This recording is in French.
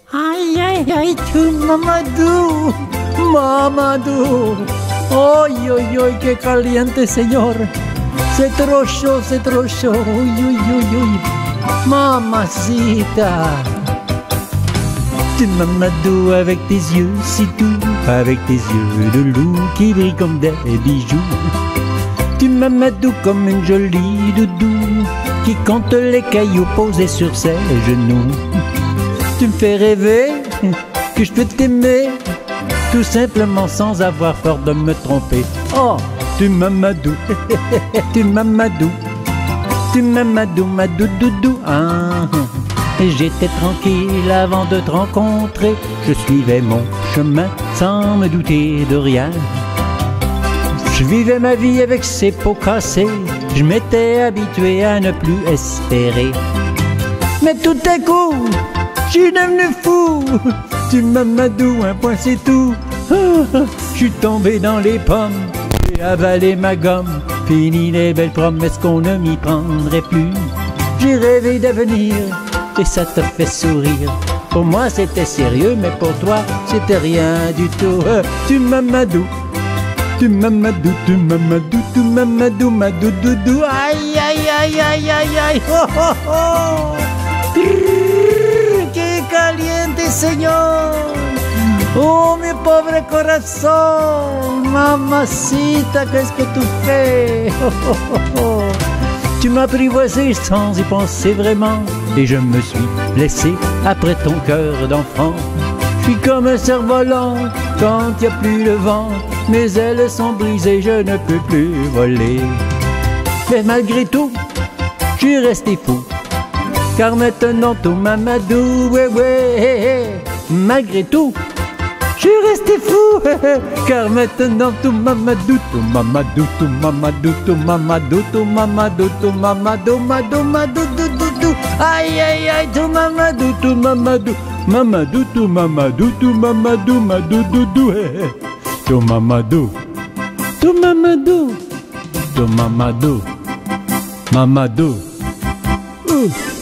Aïe, aïe, aïe, tout Mamadou, Mamadou. Oy, oy, oy, que caliente, señor. C'est trop chaud, c'est trop chaud. Uy, uy, uy, uy. Mamacita. Tu Mamadou avec tes yeux si doux, avec tes yeux de loup qui brillent comme des bijoux. Tu Mamadou comme une jolie doudou qui compte les cailloux posés sur ses genoux. Tu me fais rêver que je peux t'aimer tout simplement sans avoir peur de me tromper. Oh, tu Mamadou, tu Mamadou, tu Mamadou, ma doudoudou. Ah. Et j'étais tranquille avant de te rencontrer. Je suivais mon chemin sans me douter de rien. Je vivais ma vie avec ses pots cassés. Je m'étais habitué à ne plus espérer. Mais tout à coup, je suis devenu fou. Tu Mamadou, un point c'est tout. Je suis tombé dans les pommes. J'ai avalé ma gomme. Fini les belles promesses qu'on ne m'y prendrait plus. J'ai rêvé d'avenir et ça te fait sourire. Pour moi c'était sérieux, mais pour toi c'était rien du tout. Tu Mamadou, tu Mamadou, tu Mamadou, tu Mamadou, ma doudoudou. Aïe, aïe, aïe, aïe, aïe, aïe. Oh, oh, oh. Que caliente, señor. Oh, mi pobre corazón. Mamacita, qu'est-ce que tu fais? Oh, oh, oh, oh. Tu m'as apprivoisé sans y penser vraiment, et je me suis laissé après ton cœur d'enfant. Je suis comme un cerf-volant quand il n'y a plus le vent. Mes ailes sont brisées, je ne peux plus voler. Mais malgré tout, je suis resté fou, car maintenant tout Mamadou, ouais, ouais. Malgré tout, je suis resté fou, car maintenant tout Mamadou, tout Mamadou, tout Mamadou, tout Mamadou, tout Mamadou, tout Mamadou, Mamadou, Mamadou, Mamadou. Aïe, aïe, aïe, tout Mamadou, tout Mamadou, Mamadou, tout Mamadou, tout Mamadou, Mamadou, doudou, tout Mamadou, tout Mamadou, tout Mamadou, Mamadou.